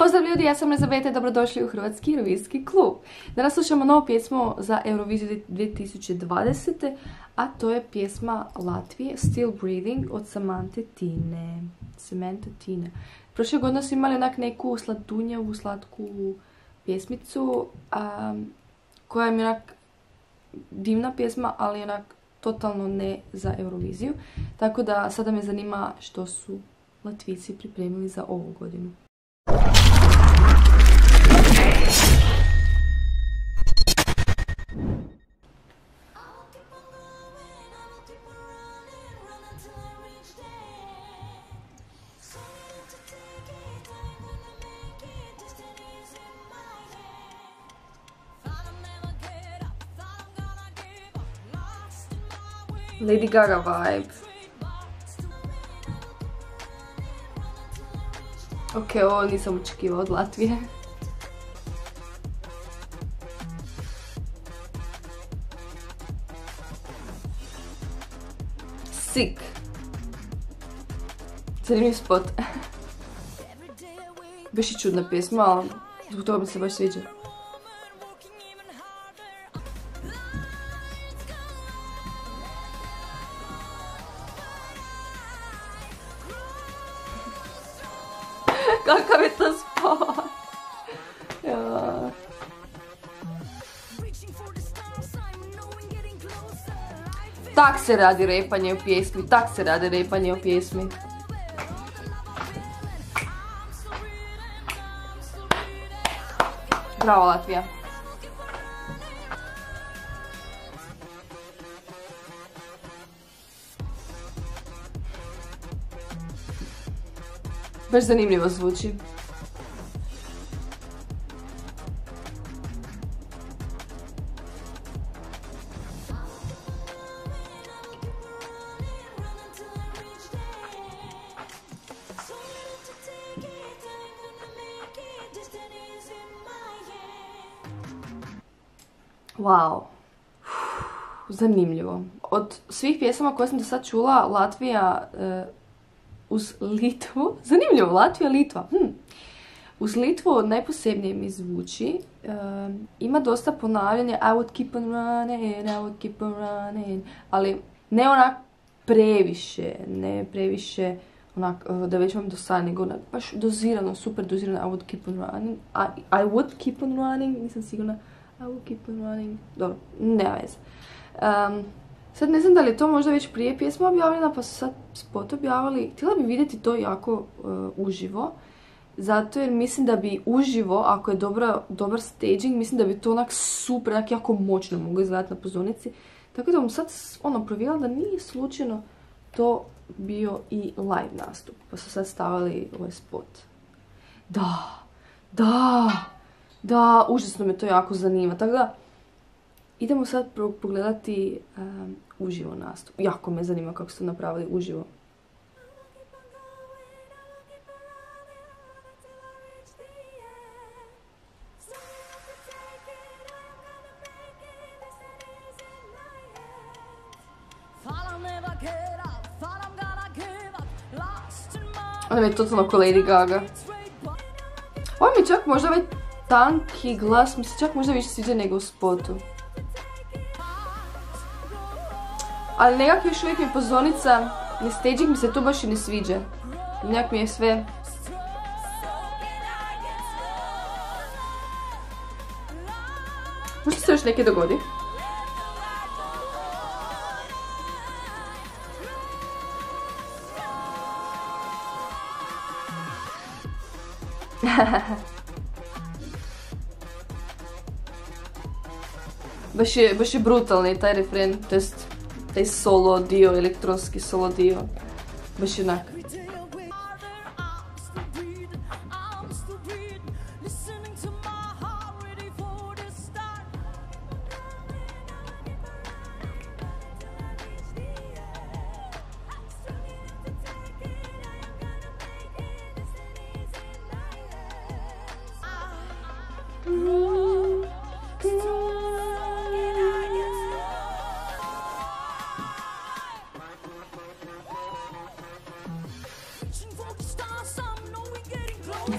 Pozdrav ljudi, ja sam Elizabeta i dobrodošli u Hrvatski Eurovizijski klub. Danas slušamo novu pjesmu za Euroviziju 2020. A to je pjesma Latvije Still Breathing od Samantha Tine. Prošle godine su imali onak neku sladunjavu, slatku pjesmicu koja je onak divna pjesma, ali onak totalno ne za Euroviziju. Tako da sada me zanima što su Latvijci pripremili za ovu godinu. Lady Gaga vibe. Ok, ovo nisam očekivao od Latvije. Sick. Zanimljiv spot. Baš i čudna pjesma, ali zbog toga mi se baš sviđa. Kakav je to spot? Ja. Tak se radi repanje u pjesmi, Bravo Latvija. Baš zanimljivo zvuči. Wow. Zanimljivo. Od svih pjesama koje sam do sad čula, Latvija uz Litvu, zanimljivo, Latvija, Litva. Uz Litvu najposebnije mi zvuči. Ima dosta ponavljanja, I would keep on running, ali ne onak previše, onak da već vam dosadne, nego onak baš dozirano, super dozirano, I would keep on running, I would keep on running, nisam sigurna, I would keep on running, dobro, nema veze. Sad ne znam da li je to možda već prije pjesma objavljena, pa su sad spot objavili. Htjela bi vidjeti to jako uživo, zato jer mislim da bi uživo, ako je dobar staging, mislim da bi to onak super, onak jako moćno mogu izgledati na pozornici. Tako da vam sad provjerila da nije slučajno to bio i live nastup, pa su sad stavili ovaj spot. Da, užasno me to jako zanima, tako da idemo sad pogledati uživo nastup. Jako me zanima kako su napravili uživo. Ona mi je totalno ko Lady Gaga. Ovo mi čak možda ovaj tanki glas, mi se čak možda više sviđa nego u spotu. Ali nekako još uvijek mi pozornica, ni staging mi se tu baš i ne sviđa. Nekak mi je sve... Možda se još neke dogodi. Baš je brutalni taj refren, to jest taj solo dio, elektronski solo dio. Baš je onak.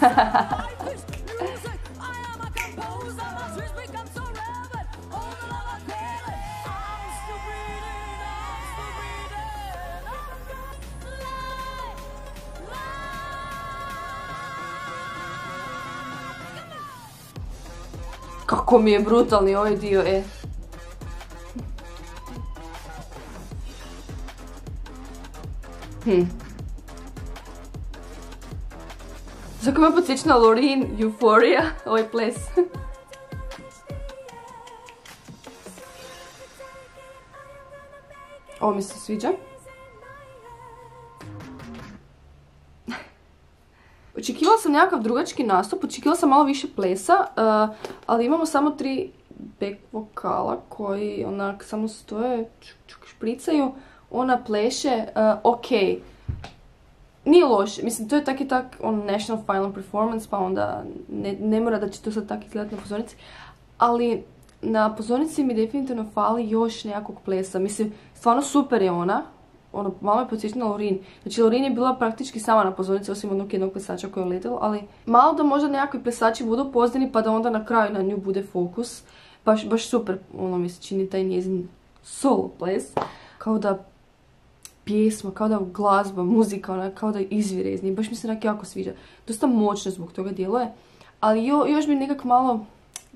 Kako mi je brutalni ovaj dio, Zako me podsjeća na Loreen, Euphoria, ovaj ples. Ovo mi se sviđa. Očekivala sam nekakav drugački nastup, očekivala sam malo više plesa, ali imamo samo 3 back vokala koji onak samo stoje, špricaju, ona pleše, ok. Nije loše, mislim to je tak i tak national final performance, pa onda ne mora da će to sad tak izgledati na pozornici, ali na pozornici mi definitivno fali još nekakvog plesa, mislim stvarno super je ona. Ono, malo je podsjeća na Loreen. Znači, Loreen je bila praktički sama na pozornici, osim onog jednog plesača koji je letio, ali malo da možda nekakvi plesači budu pozdini, pa da onda na kraju na nju bude fokus. Baš super, ono mi se čini taj njezin solo ples. Kao da pjesma, kao da glazba, muzika, ona, kao da izvire iz nje. Baš mi se onak jako sviđa. Dosta moćno zbog toga djeluje, ali još bi nekak malo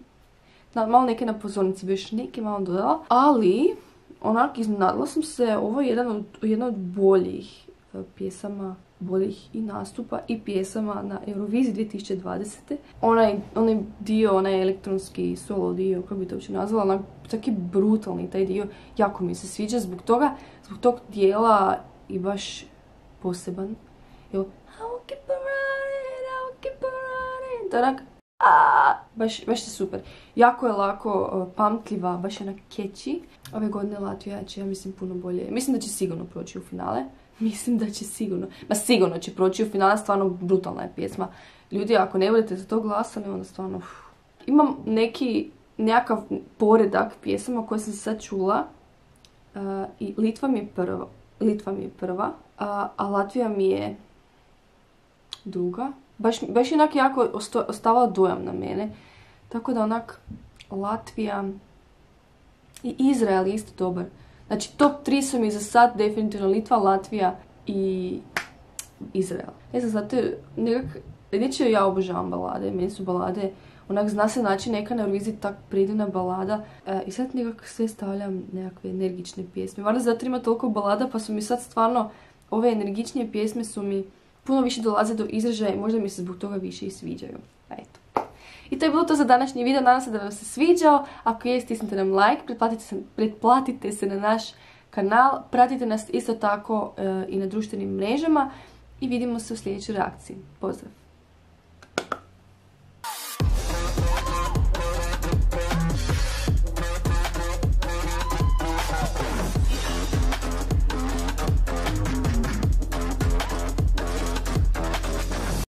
neke na pozornici bi još neke malo dodala, ali onak iznenadila sam se, ovo je jedna od boljih pjesama, boljih i nastupa i pjesama na Euroviziji 2020. Onaj dio, onaj elektronski solo dio, kako bi to uopće nazvala, onak taki brutalni taj dio, jako mi se sviđa zbog tog dijela i baš poseban. Evo, I will keep on running, I will keep on running, to onak, baš je super. Jako je lako pamtljiva, baš je onak catchy. Ove godine Latvija će, ja mislim, puno bolje. Mislim da će sigurno proći u finale. Sigurno će proći u finale, stvarno brutalna je pjesma. Ljudi, ako ne budete za to glasali, onda stvarno... Imam nekakav poredak pjesama koje sam sad čula. I Litva mi je prva, a Latvija mi je druga. Baš je onak jako ostavila dojam na mene. Tako da onak Latvija i Izrael je isto dobar. Znači top 3 su mi za sad definitivno Litva, Latvija i Izrael. Ne znam, zato nekak, neće ja obožavam balade, meni su balade, onak zna se naći neka na Euroviziji tak predivna balada i sad nekak sve stavljam nekakve energične pjesme. Valjda zato ima toliko balada pa su mi sad stvarno ove energičnije pjesme su mi puno više dolaze do izražaja i možda mi se zbog toga više i sviđaju. Eto. I to je bilo to za današnji video, nadam se da vam se sviđao. Ako je, stisnite nam like, pretplatite se na naš kanal, pratite nas isto tako i na društvenim mrežama i vidimo se u sljedećoj reakciji. Pozdrav!